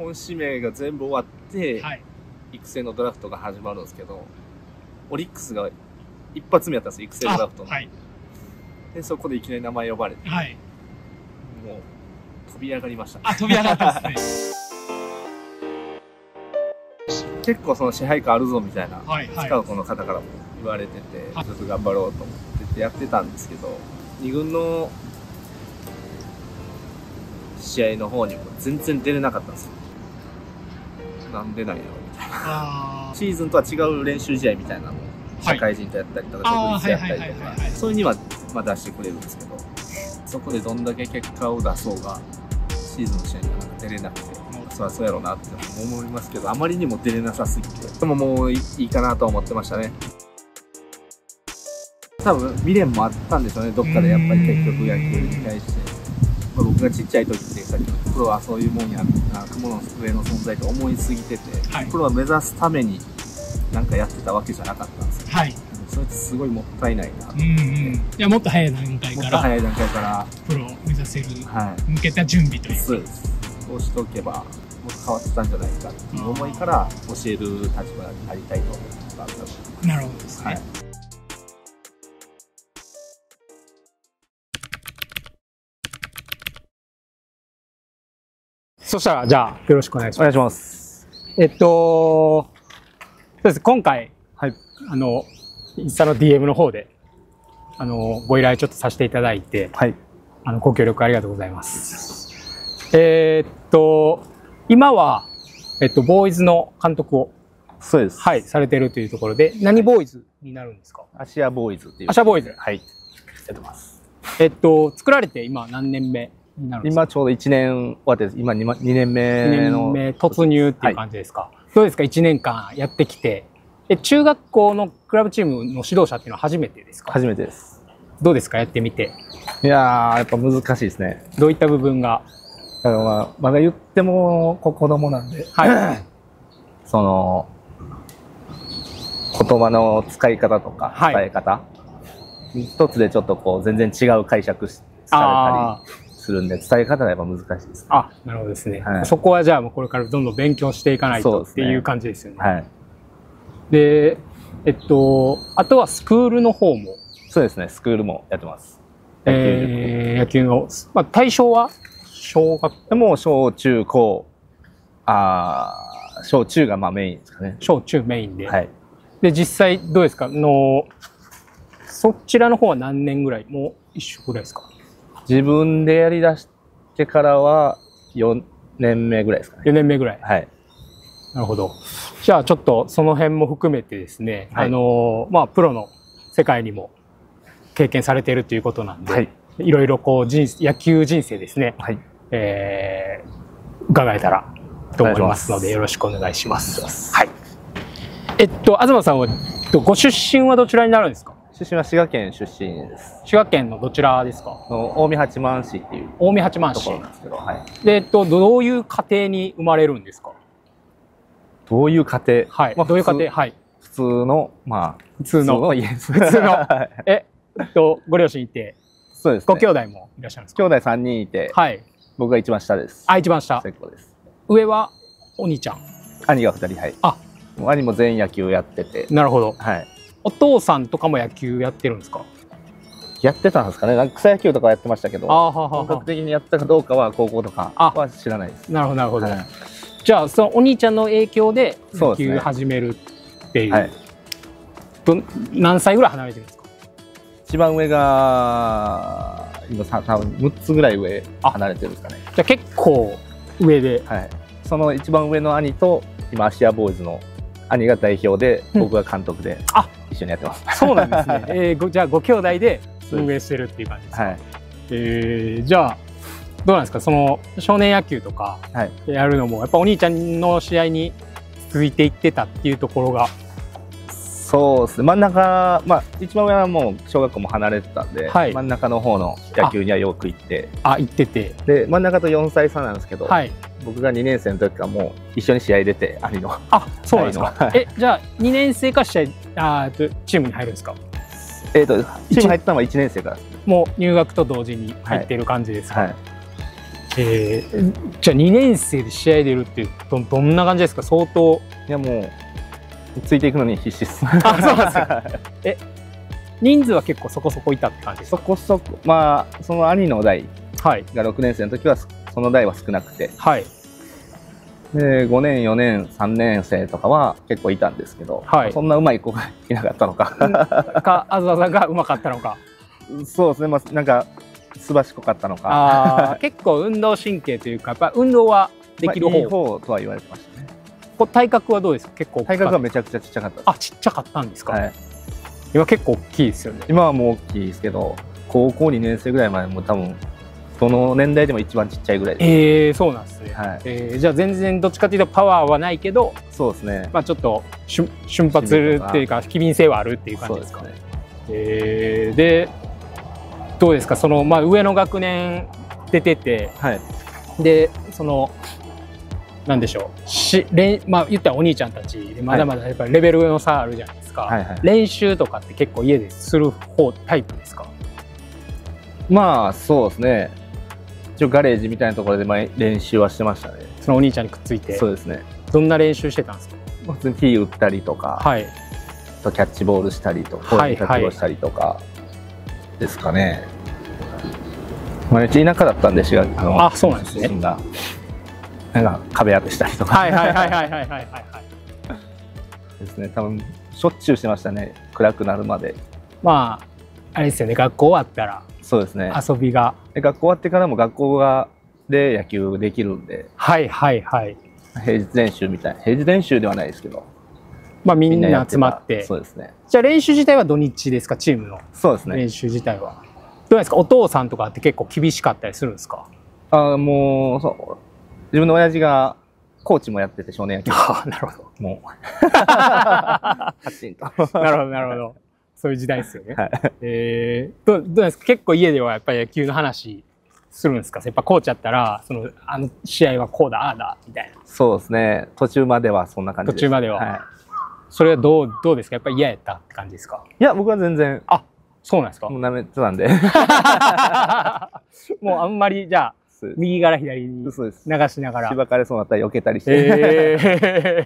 本指名が全部終わって、 はい、 育成のドラフトが始まるんですけど、オリックスが一発目やったんですよ、育成ドラフトの。はい、で、そこでいきなり名前呼ばれて、はい、もう飛び上がりましたね。 飛び上がったんですね。 結構その支配下あるぞみたいな、スカウトの方からも言われてて、ちょっと頑張ろうと思ってやってたんですけど、2軍の試合の方にも全然出れなかったんですよ。なんでなんやろみたいな。シーズンとは違う練習試合みたいなのを社会人とやったりとか、独立やったりとか、そういうにはまあ出してくれるんですけど、そこでどんだけ結果を出そうが、シーズンの試合には出れなくて、そりゃそうやろうなって思いますけど、あまりにも出れなさすぎて、でももういいかなと思ってましたね。多分未練もあったんでしょうね、どっかでやっぱり結局野球に対して。僕がちっちゃい時ってさっきのプロはそういうもんやな、雲の上の存在と思いすぎてて、プロは目指すためになんかやってたわけじゃなかったんですよ。はい。それってすごいもったいないなと思って。いや、もっと早い段階から。プロを目指せる、向けた準備という。そうです。こうしておけば、もっと変わってたんじゃないかっていう思いから教える立場になりたいと思ったんだと思います。なるほどですね。はい。 そしたら、じゃあ、よろしくお願いします。 お願いします。 そうです。今回、はい、インスタの DM の方で、ご依頼ちょっとさせていただいて、はい、ご協力ありがとうございます。今は、ボーイズの監督を、 そうです。 はい、されてるというところで、何ボーイズになるんですか？ アシアボーイズっていう。 アシアボーイズ。 はい。やってます。 作られて今何年目になるんですか？ 今ちょうど1年終わってです。今2年目の。 2年目突入っていう感じですか？はい、どうですか？ 1 年間やってきて。中学校のクラブチームの指導者っていうのは初めてですか？ 初めてです。 どうですか？やってみて。 いやー、やっぱ難しいですね。 どういった部分が？ まだ言っても子供なんで、はい、その言葉の使い方とか伝え方、はい、一つでちょっとこう全然違う解釈されたりするんで、伝え方がやっぱ難しいですね。 あ、なるほどですね。はい、そこはじゃあもうこれからどんどん勉強していかないとっていう感じですよね。はい。で、あとはスクールの方も。 そうですね、スクールもやってます。 野球の、まあ、対象は小学でも小中高、小中がまあメインですかね。 小中メインで。 はい。 で、実際どうですか？そちらの方は何年ぐらい？もう一緒ぐらいですか？ 自分でやりだしてからは4年目ぐらいですかね。 4年目ぐらい。 はい。 なるほど。じゃあちょっとその辺も含めてですね、はい、まあプロの世界にも経験されているということなんで、はい、いろいろこう野球人生ですね、はい、伺えたらと思いますのでよろしくお願いします。はい。東さんはご出身はどちらになるんですか？ 出身は滋賀県出身です。 滋賀県のどちらですか？ 近江八幡市っていう近江八幡市ところなんですけど、はい。 でどういう家庭に生まれるんですか？ どういう家庭？ はい。どういう家庭？はい。 普通の、まあ、 普通の家です。普通の。ご両親いて、 そうですね。 ご兄弟もいらっしゃるんですか？ 兄弟3人いて、はい。僕が一番下です。 あ、一番下。 末っ子です。 上はお兄ちゃん。 兄が2人、はい。あ、兄も全員野球やってて。 なるほど。 はい。 お父さんとかも野球やってるんですか？ やってたんですかね。なんか草野球とかやってましたけど、本格的にやったかどうかは高校とかは知らないです。 なるほど、なるほど。じゃあそのお兄ちゃんの影響で野球始めるっていう。はい、何歳ぐらい離れてるんですか？ 一番上が今多分6つぐらい上離れてるんですかね。 じゃあ結構上で、 はい、その一番上の兄と今アシアボーイズの兄が代表で、僕が監督で一緒にやってます。 そうなんですね。じゃあご兄弟で運営してるっていう感じですか？はい。じゃあどうなんですか？その少年野球とかやるのもやっぱお兄ちゃんの試合に続いていってたっていうところが。 そうですね。真ん中、まあ一番上はもう小学校も離れてたんで、はい、真ん中の方の野球にはよく行って、 行ってて、 で真ん中と4歳差なんですけど、はい、僕が2年生の時からもう一緒に試合出て、兄の。 あ、そうなんですか。じゃあ2年生からチームに入るんですか？ チーム入ったのは1年生からです。 もう入学と同時に入っている感じですか？はいはい、 じゃあ2年生で試合出るってどんな感じですか？相当。 いやもうついていくのに必死です。 あ、そうなんですよ。人数は結構そこそこいたって感じですか？ そこそこ、まあその兄の代が6年生の時はその代は少なくて、はい、で5年4年3年生とかは結構いたんですけど、はい、そんなうまい子がいなかったのかか東さんがうまかったのか。 そうですね、まあ、なんかすばしこかったのか。 あ結構運動神経というかやっぱ運動はできる方、 いい方とは言われてましたね。 体格はどうですか？結構体格はめちゃくちゃちっちゃかったです。 あ、ちっちゃかったんですか？はい、今結構大きいですよね。 今はもう大きいですけど、高校2年生ぐらいまでも多分どの年代でも一番ちっちゃいぐらいです。 そうなんですね。はい、じゃあ全然どっちかというとパワーはないけど、 そうですね。 まあちょっと瞬発っていうか機敏性はあるっていう感じですかね。でどうですか、そのまあ上の学年出てて、はい、でそのなんでしょう、まあ言ったらお兄ちゃんたちでまだまだやっぱりレベルの差あるじゃないですか。はい、はい、練習とかって結構家でするタイプですか？ まあそうですね。一応ガレージみたいなところで練習はしてましたね。 そのお兄ちゃんにくっついて。そうですね。どんな練習してたんですか？ 普通にティー打ったりとか、はい、とキャッチボールしたりとか、キャッチボールしたりとかですかね。まあ田舎だったんであ、そうなんですね。 なんか壁当てしたりとか。 はいはいはいはいはいはいはい。 ですね。多分しょっちゅうしてましたね。暗くなるまで。 まああれですよね。学校終わったら。そうですね。遊びが。 学校終わってからも学校で野球できるんで。 はいはいはい。 平日練習みたいな。平日練習ではないですけど。 まあみんな集まって。 そうですね。 じゃあ練習自体は土日ですか？チームの。 そうですね。 練習自体は。どうですか？お父さんとかって結構厳しかったりするんですか？ もうそう。自分の親父がコーチもやってて、少年野球。 ああ、なるほど。 もう。パチンと。 なるほど、なるほど。そういう時代ですよね。はい、どうですか？結構家ではやっぱり野球の話するんですか？やっぱコーチやったら、あの試合はこうだ、ああだ、みたいな。 そうですね。途中まではそんな感じです。 途中までは。はい、それはどうですか？やっぱり嫌やったって感じですか？ いや、僕は全然。 あ、そうなんですか？ もう舐めてたんで。 もうあんまり、じゃあ、右から左に流しながら。 しばかれそうになったら避けたりして。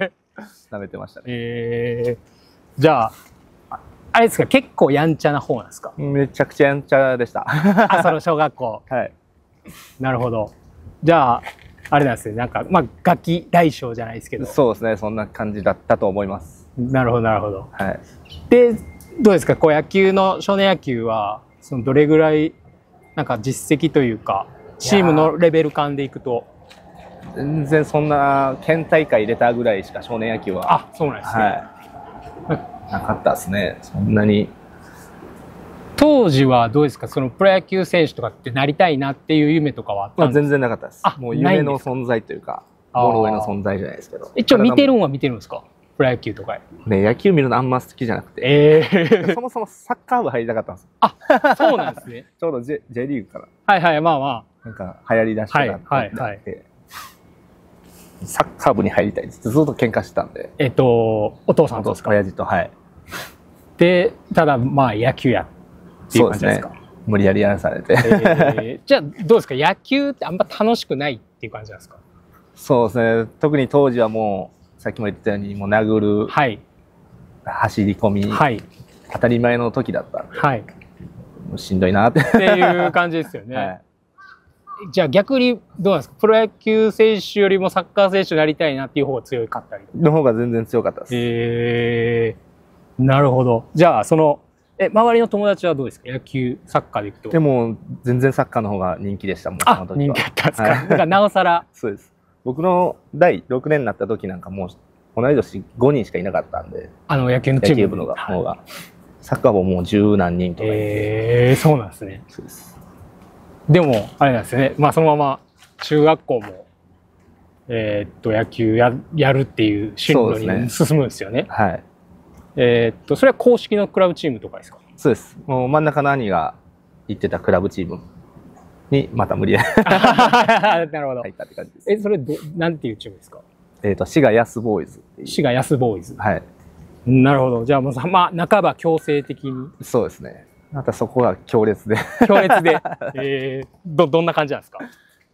舐めてましたね。 じゃあ、あれですか、結構やんちゃな方なんですか？ めちゃくちゃやんちゃでした。 あ、その小学校。 はい。 なるほど。じゃあ、あれなんですね、なんか、まあ、ガキ大将じゃないですけど。 そうですね、そんな感じだったと思います。 なるほど、なるほど。 はい。 で、どうですか、こう野球の、少年野球は、どれぐらい、なんか実績というか、チームのレベル感でいくと。 全然そんな、県大会入れたぐらいしか少年野球は。 あ、そうなんですね。 はい。なかったですね、そんなに。 当時はどうですか、そのプロ野球選手とかってなりたいなっていう夢とかはあったんですか？ 全然なかったです。もう夢の存在というか、ボロ上の存在じゃないですけど。 一応見てるんですか？プロ野球とか。 ね、野球見るのあんま好きじゃなくて。そもそもサッカー部入りたかったんです。 あ、そうなんですね。 ちょうど J リーグから。 はいはい、まあまあ。 なんか流行りだしたなって、サッカー部に入りたいってずっと喧嘩してたんで。 お父さんとですか？ 親父と、はい。 で、ただまあ野球やっていう感じですか？ そうですね。無理やりやらされて。 じゃあどうですか？野球ってあんま楽しくないっていう感じなんですか？ そうですね。特に当時はもう、さっきも言ってたように、もう殴る、はい、走り込み、はい、当たり前の時だったんで、はい、もうしんどいなっていう感じですよね。はい、じゃあ逆にどうなんですか？プロ野球選手よりもサッカー選手になりたいなっていう方が強かったり？ の方が全然強かったです。 なるほど。じゃあ周りの友達はどうですか？野球、サッカーでいくと。 でも全然サッカーの方が人気でしたもん。 あ、人気だったんですか？だからなおさら。 そうです。僕の第6年になった時なんかもう同い年5人しかいなかったんで、 野球のチーム、 野球部の方が、サッカー部もう十何人とかいて。 そうなんですね。 そうです。 でもあれなんですよね。まあそのまま中学校も野球やるっていう進路に進むんですよね。はい。それは公式のクラブチームとかですか？ そうです。もう真ん中の兄が行ってたクラブチームにまた無理やりなるほど。 入ったって感じです。 それなんていうチームですか？ 滋賀ヤスボーイズ。 滋賀ヤスボーイズ。 はい。 なるほど。じゃあもう半ば強制的に。 そうですね。またそこが強烈で。 強烈で。どんな感じなんですか？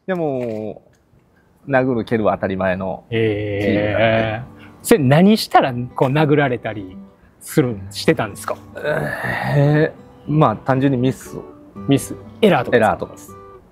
やもう、殴る蹴るは当たり前の。 それ何したらこう殴られたりしてたんですか？ まあ単純にミス、 エラーとか。 エラーとかです。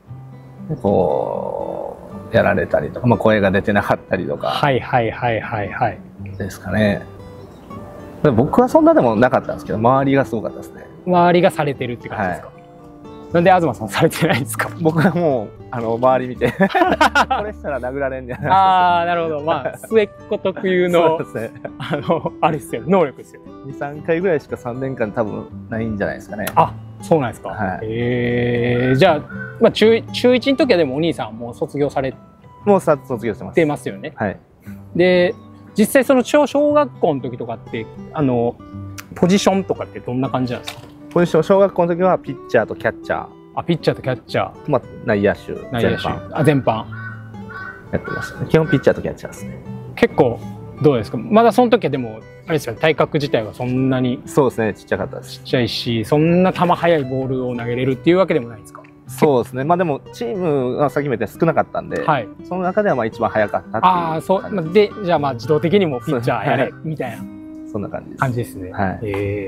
こう、やられたりとか、まあ声が出てなかったりとか。 はいはいはいはいはい。 ですかね。僕はそんなでもなかったんですけど、周りがすごかったですね。 周りがされてるって感じですか？なんで東さんされてないんですか？ 僕はもう周り見てこれしたら殴られんじゃない。 ああ、なるほど。まあ末っ子特有のあれですよ、能力ですよね。 2、3回ぐらいしか3年間多分ないんじゃないですかね。 あ、そうなんですか。じゃあ、まあ中1の時はでもお兄さんもう卒業されもう卒業してます。 てますよね。 はい。 で、実際その小学校の時とかってポジションとかってどんな感じなんですか？ ポジション、小学校の時はピッチャーとキャッチャー。 あ、ピッチャーとキャッチャー。 まあ、内野手。 全般。 やってましたね。基本ピッチャーとキャッチャーですね。 結構、どうですか？まだその時はでも、あれですよね、体格自体はそんなに。 そうですね、ちっちゃかったです。 ちっちゃいし、そんな球速いボールを投げれるっていうわけでもないですか？ そうですね。まあでも、チームがさっきも言った少なかったんで、はい、その中ではまあ一番速かったっていう。 ああ、そう。で、じゃあまあ自動的にもピッチャーやれ、みたいな。 そんな感じです。 ね。はい。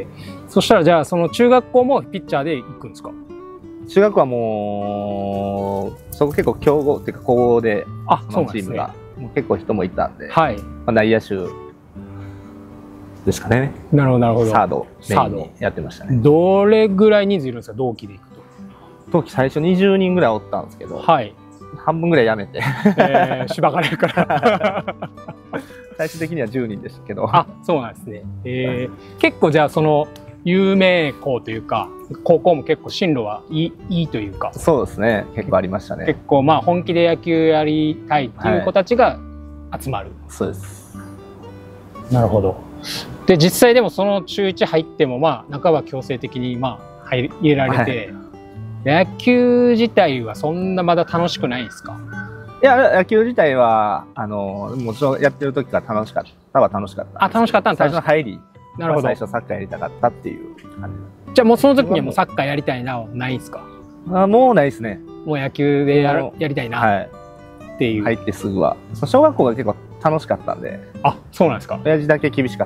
そしたらじゃあその中学校もピッチャーで行くんですか？ 中学校はもうそこ結構強豪っていうか高校で、そのチームがもう結構人もいたんで、はい。まあ内野手ですかね。 なるほどなるほど。 サードメインにやってましたね。 どれぐらい人数いるんですか？同期で行くと。 同期最初20人ぐらいおったんですけど、はい。半分ぐらいやめて、 しばかれるから。 最終的には10人でしたけど。 あ、そうなんですね。結構じゃあその有名校というか高校も結構進路はいいというか。 そうですね。結構ありましたね。 結構まあ本気で野球やりたいっていう子たちが集まる。 そうです。 なるほど。で実際でもその中1入ってもまあ半ば強制的にまあ入れられて、野球自体はそんなまだ楽しくないですか？ いや、野球自体は、もちろんやってる時から楽しかったは楽しかった。 あ、楽しかったんです最初の入り。 なるほど。 最初サッカーやりたかったっていう感じ。じゃあもうその時にはもうサッカーやりたいなはないですか？ もうないですね。 もう野球でやりたいなっていう。 入ってすぐは。小学校が結構楽しかったんで。 あ、そうなんですか。 親父だけ厳しかった。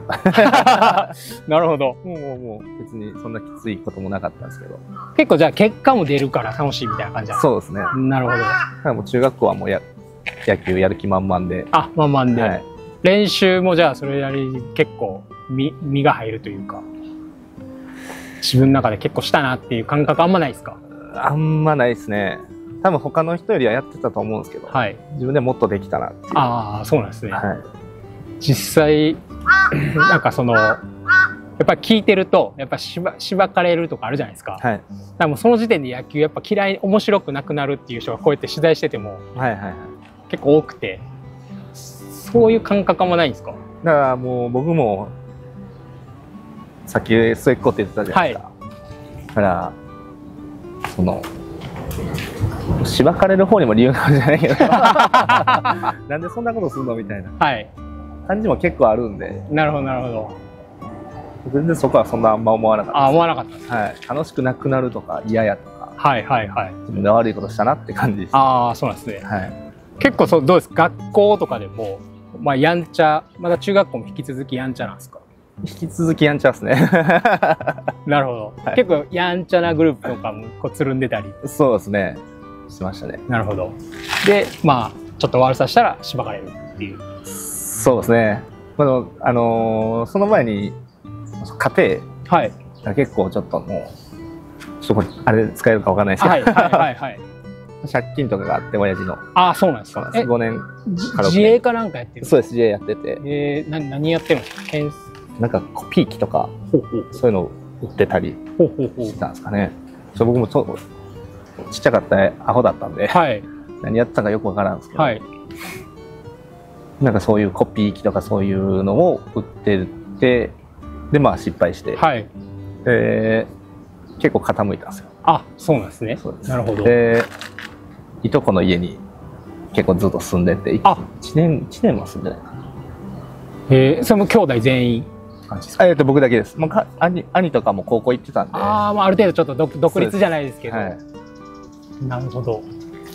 なるほど。 もう別にそんなきついこともなかったんですけど。 結構じゃあ結果も出るから楽しいみたいな感じなんですか？ そうですね。 なるほど。 だからもう中学校はもう野球やる気満々で。 あ、満々で。はい、練習もじゃあそれなりに結構身が入るというか、自分の中で結構したなっていう感覚あんまないですか？ あんまないですね。多分他の人よりはやってたと思うんですけど、はい、自分でもっとできたなっていう。 ああ、そうなんですね。はい、実際なんかそのやっぱり聞いてるとやっぱしばかれるとかあるじゃないですか。はい、でもその時点で野球やっぱ嫌い、面白くなくなるっていう人がこうやって取材してても結構多くて、そういう感覚もないんですか？ だからもう僕もさっき末っ子って言ってたじゃないですか。はい、だからそのしばかれる方にも理由があるじゃないけどなんでそんなことするのみたいな感じも結構あるんで。 なるほどなるほど。 全然そこはそんなあんま思わなかったです。 あ、思わなかったです。 はい、楽しくなくなるとか嫌やとか、 はいはいはい、 自分で悪いことしたなって感じです。 ああ、そうなんですね。はい、結構どうですか？学校とかでもまあやんちゃ、まだ中学校も引き続きやんちゃなんですか？ 引き続きやんちゃですね。 なるほど、はい、結構やんちゃなグループとかもこうつるんでたり。 そうですね、しましたね。 なるほど。でまあちょっと悪さしたらしばかれるっていう。 そうですね。その前に家庭が結構ちょっともうちょっとあれ使えるかわかんないですけど、はいはいはいはい、借金とかがあって親父の。 ああ、そうなんですか。 5年自営かなんかやってる？ そうです、自営やってて。 何やってるんですか？ なんかコピー機とかそういうのを売ってたりしてたんですかね。僕もちっちゃかったアホだったんで、はい、何やってたかよくわからんですけど、はい、なんかそういうコピー機とかそういうのを売ってて、でまあ失敗して、はい、結構傾いたんですよ。 あ、そうなんですね。なるほど。 でいとこの家に結構ずっと住んでて、1年は住んでないかな。 それも兄弟全員感じですか？ 僕だけです。もう兄とかも高校行ってたんで。 ああ、まあある程度ちょっと独立じゃないですけど。はい、なるほど。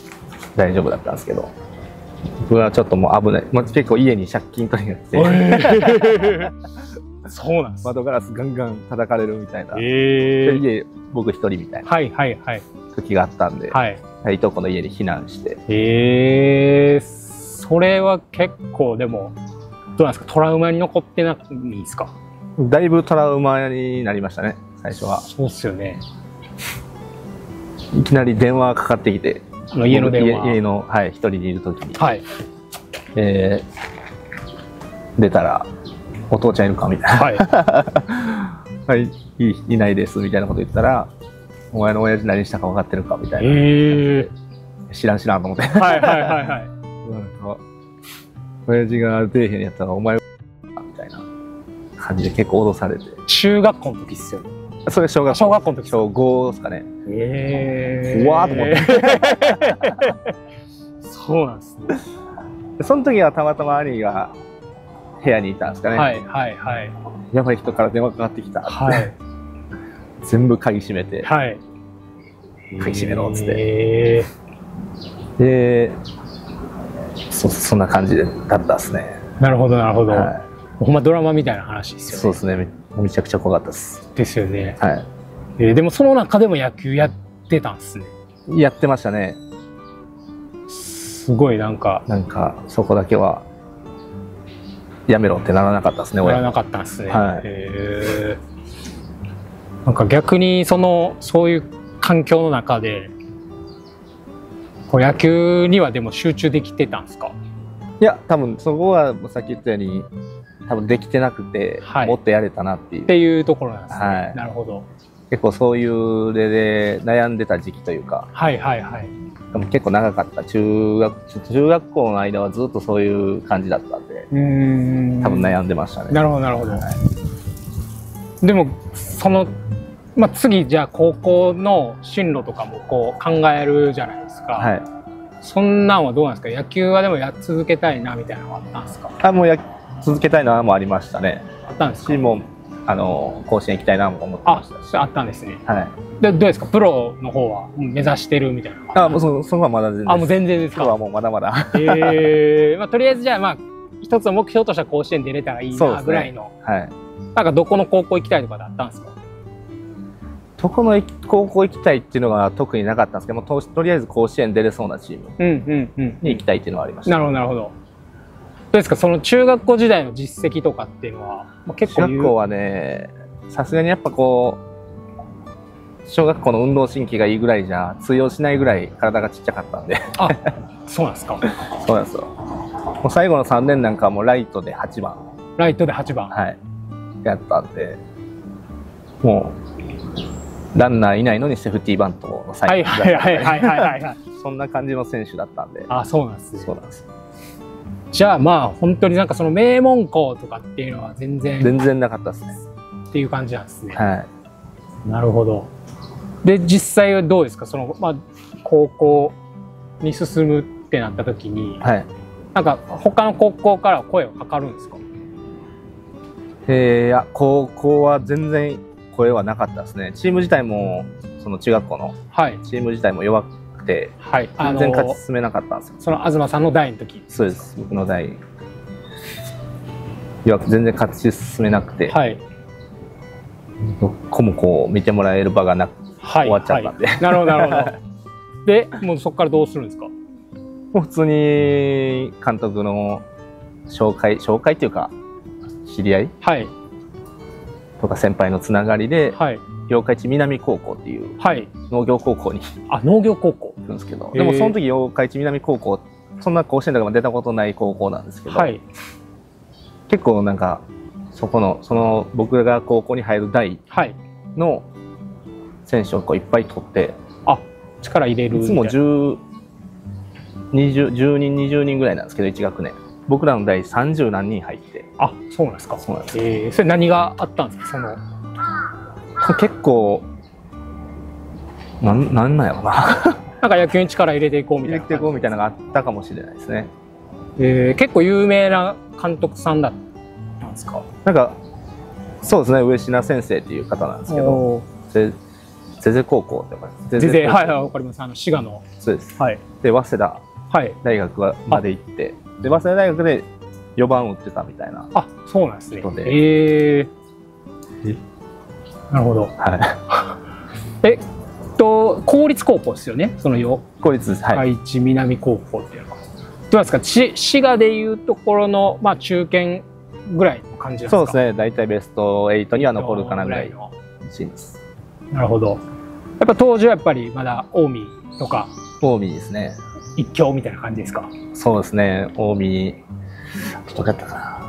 大丈夫だったんですけど、僕はちょっともう危ない、結構家に借金取りになって、 そうなんです。 窓ガラスガンガン叩かれるみたいな、家僕一人みたいな時があったんで、いとこの家に避難して。 それは結構でもどうなんですか、トラウマに残ってないんですか？ だいぶトラウマになりましたね、最初は。 そうっすよね。 いきなり電話かかってきて、 家の電話、 家の、一人でいる時に、出たら「お父ちゃんいるか?」みたいな「はい、いないです」みたいなこと言ったら「お前の親父何したか分かってるか?」みたいな。知らんと思って、親父が出えへんやったら「お前みたいな感じで結構脅されて。 中学校の時っすよね。 それ小学校の時。 小5ですかね。怖ーと思って。 そうなんですね。 その時はたまたま兄が部屋にいたんですかね。やばい人から電話かかってきたって、全部鍵閉めて、鍵閉めろっつって、でそんな感じだったっすね。 なるほどなるほど。ほんまドラマみたいな話ですよね。 そうですね。めちゃくちゃ怖かったです。 ですよね。でもその中でも野球やってたんですね。 やってましたね。 すごいなんかそこだけはやめろってならなかったですね。 ならなかったんですね。なんか逆にそういう環境の中で野球にはでも集中できてたんですか？ いや、多分そこはさっき言ったように多分できてなくて、もっとやれたなっていうところなんですね。なるほど。 結構そういう例で悩んでた時期というか、でも結構長かった。中学校の間はずっとそういう感じだったんで、多分悩んでましたね。 なるほどなるほど。でも次じゃあ高校の進路とかもこう考えるじゃないですか。そんなんはどうなんですか？野球はでも続けたいなみたいなのはあったんですか？ もう続けたいなもありましたね。 あったんですか？ も甲子園行きたいなも思ってましたし。 あったんですね。でどうですか？プロの方は目指してるみたいな。 もうそこはまだ全然。 もう全然ですか？ プロはもうまだまだ。 とりあえずじゃあ一つの目標としては甲子園出れたらいいなぐらいの。なんかどこの高校行きたいとかであったんですか？ どこの高校行きたいっていうのが特になかったんですけども、とりあえず甲子園出れそうなチームに行きたいっていうのはありました。 なるほどなるほど。どうですか？その中学校時代の実績とかっていうのは結構。 中学校はね、さすがにやっぱこう小学校の運動神経がいいぐらいじゃ通用しないぐらい体がちっちゃかったんで。 そうなんですか？ そうなんですよ。もう最後の3年なんかはもうライトで8番。やったんで、もうランナーいないのにセーフティーバントのサインだった。そんな感じの選手だったんで。 そうなんですね。 そうなんです。 じゃあ本当になんかその名門校とかっていうのは全然なかったですね。 っていう感じなんですね。なるほど。で実際はどうですか？高校に進むってなった時に、なんか他の高校から声をかかるんですか？ いや、高校は全然声はなかったですね。チーム自体もその中学校のチーム自体も弱くて、全然勝ち進めなかったんですよ。 その東さんの代の時。 そうです。僕の代弱く全然勝ち進めなくて、どこもこう見てもらえる場がなく終わっちゃったんで。 なるほどなるほど。でもうそこからどうするんですか？ もう普通に監督の紹介っていうか知り合いとか先輩のつながりで、八日市南高校っていう農業高校に農業高校行くんですけど、でもその時八日市南高校そんな甲子園とかも出たことない高校なんですけど、結構なんかその僕が高校に入る代の選手をこういっぱい取って、 力入れる。 いつも10人20人ぐらいなんですけど、1学年僕らの代30何人入って。 そうなんですか？ そうなんです。 それ何があったんですか？ 結構なんやろな。 なんか野球に力入れていこうみたいな。 入れていこうみたいなのがあったかもしれないですね。 結構有名な監督さんだったんですか？ なんかそうですね、上品先生っていう方なんですけど、 ゼゼ高校ってわかります？ ゼゼ、はい、わかります。滋賀の。 そうです。 はい。 で、早稲田大学まで行って、で、早稲田大学で4番打ってたみたいな。 あ、そうなんですね。なるほど。 はい。 公立高校ですよね。その公立です。はい。 愛知南高校っていうのは。どうですか。滋賀でいうところの、まあ、中堅ぐらいの感じなんですか。 そうですね。大体ベスト8には残るかなぐらいのシーンです。 なるほど。やっぱ当時はやっぱりまだ近江とか。 近江ですね。 一強みたいな感じですか。 そうですね。近江。どこやったかな。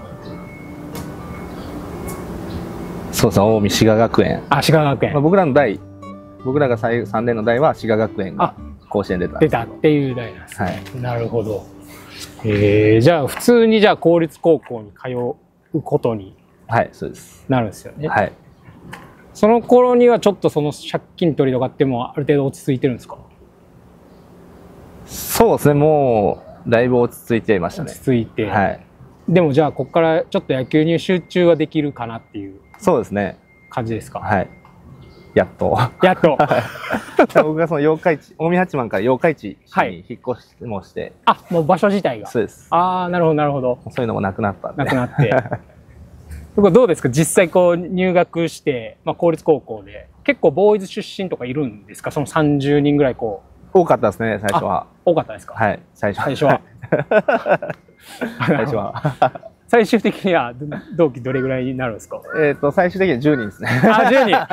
そうですね。近江滋賀学園。 あ、滋賀学園。 僕らが3年の代は滋賀学園が甲子園出たっていう代なんですね。 はい。 なるほど。じゃあ普通に公立高校に通うことにはい、そうです。 なるんですよね。 はい。 その頃にはちょっとその借金取りとかってもある程度落ち着いてるんですか？ そうですね。もうだいぶ落ち着いていましたね。 落ち着いて。 はい。 でもじゃあここからちょっと野球に集中はできるかなっていう。 そうですね。 感じですか？ はい。やっと。 やっと。 僕がその八日市、近江八幡から八日市に引っ越しもして。 あ、もう場所自体が。 そうです。 ああ、なるほどなるほど。 そういうのもなくなったんで。 なくなって。どうですか、実際こう入学して、まあ、公立高校で結構ボーイズ出身とかいるんですか？その30人ぐらいこう。多かったですね、最初は。 多かったですか？ はい、最初は。 最初は。 最終的には同期どれぐらいになるんですか？ 最終的には10人ですね。 あ、10人。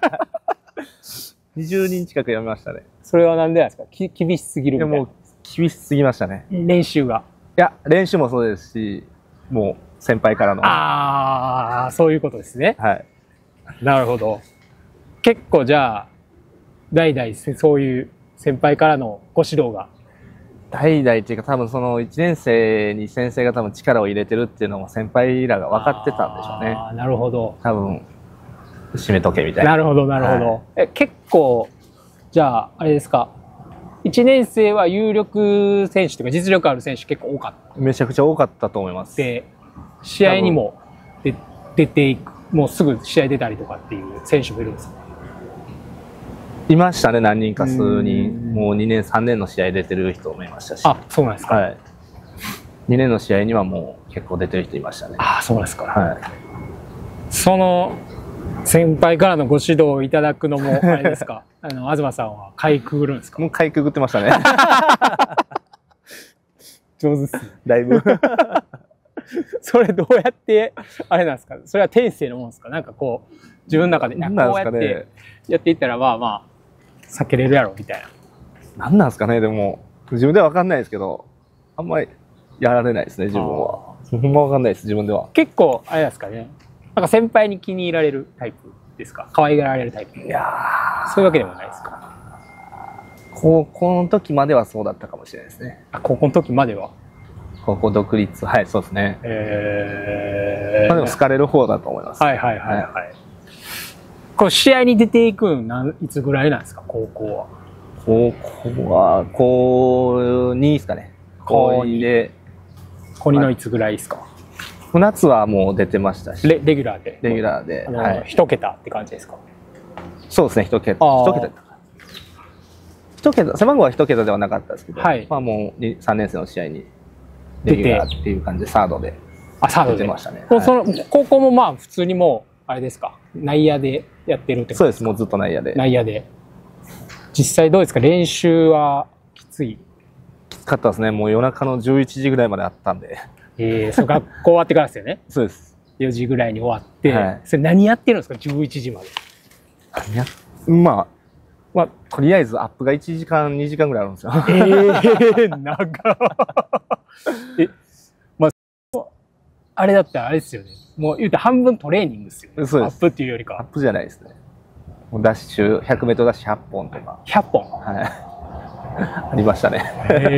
20人近く辞めましたね。 それはなんでなんですか？厳しすぎるみたいな。 もう厳しすぎましたね。 練習が。 いや、練習もそうですし、もう先輩からの。 ああ、そういうことですね。 はい。 なるほど。結構じゃあ、代々そういう先輩からのご指導が。 代々っていうか多分その1年生に先生が多分力を入れてるっていうのも先輩らが分かってたんでしょうね。 ああ、なるほど。 多分、締めとけみたいな。 なるほど、なるほど。はい、結構、じゃあ、あれですか。1年生は有力選手というか実力ある選手結構多かった。 めちゃくちゃ多かったと思います。 で、試合にも出ていく、もうすぐ試合出たりとかっていう選手もいるんですか？ いましたね、何人か数人。もう2年、3年の試合出てる人もいましたし。 あ、そうなんですか。 はい。2年の試合にはもう結構出てる人いましたね。 あ、そうなんですか。 はい。 その先輩からのご指導をいただくのもあれですか？東さんはかいくぐるんですか？ もうかいくぐってましたね。 上手っすね。 だいぶ。 それどうやってあれなんですか？それは天性のもんですか？なんかこう自分の中でこうやってやっていったらまあ避けれるやろみたいな。なんなんですかね。でも自分では分かんないですけど、あんまりやられないですね、自分は。ほんま分かんないです、自分では。 結構あれですかね。なんか先輩に気に入られるタイプですか？可愛がられるタイプ？ いやそういうわけでもないですか？ 高校の時まではそうだったかもしれないですね。 あ、高校の時までは。 高校独立、はい、そうですね。まあでも好かれる方だと思います。 はいはいはいはい。こう試合に出ていくのいつぐらいなんですか？高校は。 高校は高2ですかね。高2で。 高2のいつぐらいですか？ 夏はもう出てましたし。 レギュラーで。 レギュラーで。 はい。一桁って感じですか？ そうですね、一桁。一桁、背番号は一桁ではなかったですけど、はい、まあもう3年生の試合にレギュラーっていう感じでサードで出てましたね。 高校もまあ普通にもうあれですか、内野でやってるってことですか？ そうです、もうずっと内野で。 内野で。実際どうですか？練習はきつい？ きつかったですね。もう夜中の11時ぐらいまであったんで。 そう、学校終わってからですよね。 そうです。 4時ぐらいに終わって、はい、それ何やってるんですか？11時まで。 まあ、とりあえずアップが1時間、2時間ぐらいあるんですよ。 長まあ、あれだったらあれですよね。もう言うて半分トレーニングですよね。 そうです。 アップっていうよりか。 アップじゃないですね。もうダッシュ、100メートルダッシュ100本とか。 100本？ はい。ありましたね。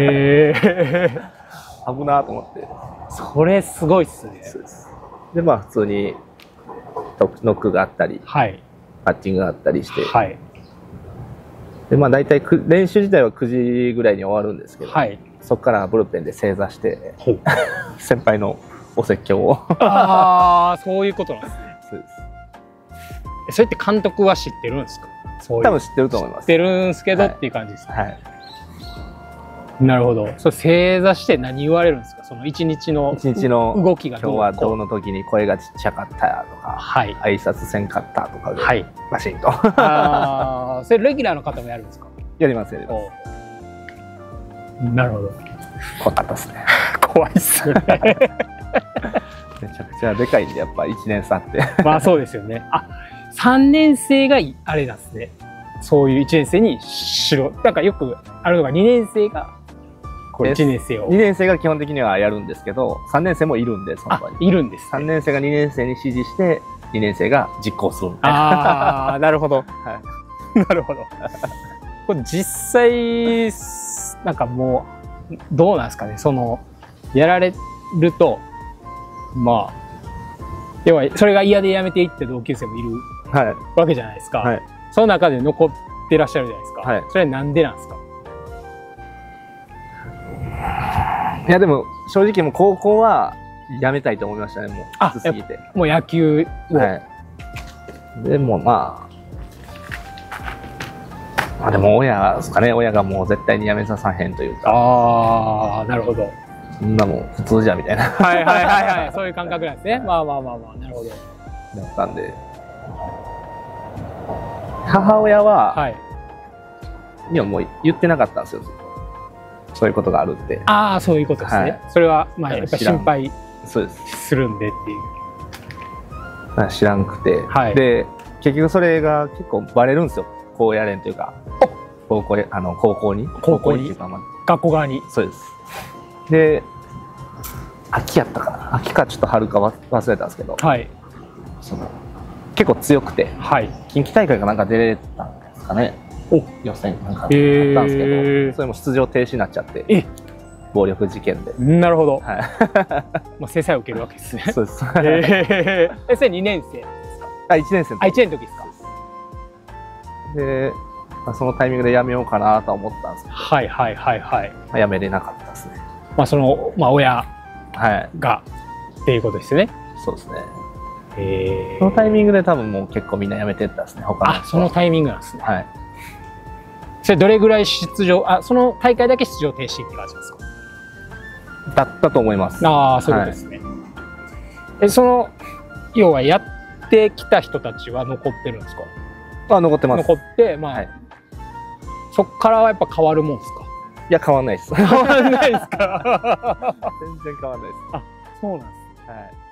危なと思って。 それすごいっすね。 そうです。で、まあ普通にノックがあったり、 はい、 パッチングがあったりして、 はい、 でまあ大体練習自体は9時ぐらいに終わるんですけど、 はい、 そこからブルペンで正座して先輩のお説教を。 ああ、そういうことなんですね。 そうです。 それって監督は知ってるんですか？ そういう。 多分知ってると思います。 知ってるんすけどっていう感じですね。 はい。 なるほど。それ正座して何言われるんですか？その一日の動きが今日はどの時に声がちっちゃかったやとか、 はい、 挨拶せんかったとかで、 はい、 バシンと。 ああ、それレギュラーの方もやるんですか？ やりますやります。 なるほど。 怖かったですね。 怖いっすよね。 めちゃくちゃでかいんで、やっぱ1年差って。 まあそうですよね。あ、3年生があれなんですね。そういう1年生になんかよくあるのが2年生が1年生を。 2年生が基本的にはやるんですけど、3年生もいるんで、その場に。 いるんです、 ね。3年生が2年生に指示して、2年生が実行するみたいな。 ああ、なるほど。はい。なるほど。これ実際、なんかもう、どうなんですかね。やられると、まあ、要は、それが嫌でやめていって同級生もいるわけじゃないですか。はい。その中で残ってらっしゃるじゃないですか。はい。それはなんでなんですか？ いやでも正直もう高校はやめたいと思いましたね、もうきつすぎて。 もう野球を。はい。 でもまあでも親ですかね、親がもう絶対にやめささへんというか。 ああ、なるほど。 そんなもん普通じゃみたいな。 はいはいはいはい、そういう感覚なんですね。まあまあまあまあ、なるほど。だったんで。母親は、はい。いやもう言ってなかったんですよ。そういうことがあるって。 ああ、そういうことですね。はい、それは、まあ、やっぱり心配するんでっていう。 知らんくて。はい、で、結局それが結構バレるんですよ。こうやれんというか。高校に高校に学校側に。 そうです。で、秋やったかな。秋かちょっと春か忘れたんですけど。はい。結構強くて。はい。近畿大会かなんか出れたんですかね。予選なんかあったんですけど、それも出場停止になっちゃって、暴力事件で。 なるほど。はい。まあ制裁を受けるわけですね。そうです。それ2年生ですか？ あ、1年生。 あ、1年の時ですか？ で、そのタイミングでやめようかなとは思ったんですけど、 はいはいはいはい。 やめれなかったですね。 まあ親がっていうことですよね。 そうですね。そのタイミングで多分もう結構みんなやめてったですね。他の人は。 あ、そのタイミングなんですね。 はい。 それどれぐらい出場、その大会だけ出場停止って感じですか？ だったと思います。 ああ、そういうことですね。はい、要はやってきた人たちは残ってるんですか？ 残ってます。 残って、まあ、はい、そっからはやっぱ変わるもんですか？ いや、変わんないです。 変わんないですか？ 全然変わんないです。 あ、そうなんです。はい。